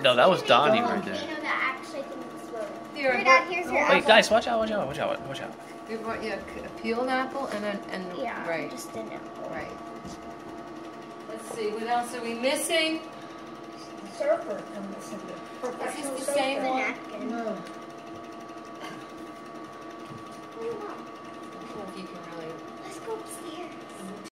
No, that was Donnie right there. You know that actually can explode. Here, Dad, here's your apple. Wait, guys, watch out, watch out, watch out, watch out. You brought, yeah, peel an apple Yeah, right. just an apple. Right. Let's see, what else are we missing? Surfer. I'm missing the Is professional this the same surfer. one? Napkin. No.